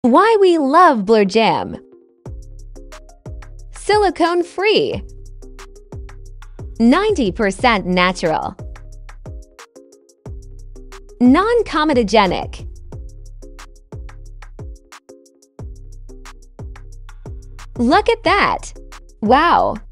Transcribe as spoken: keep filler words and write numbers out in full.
Why we love Blur Jam. Silicone-free. ninety percent natural. Non-comedogenic. Look at that! Wow!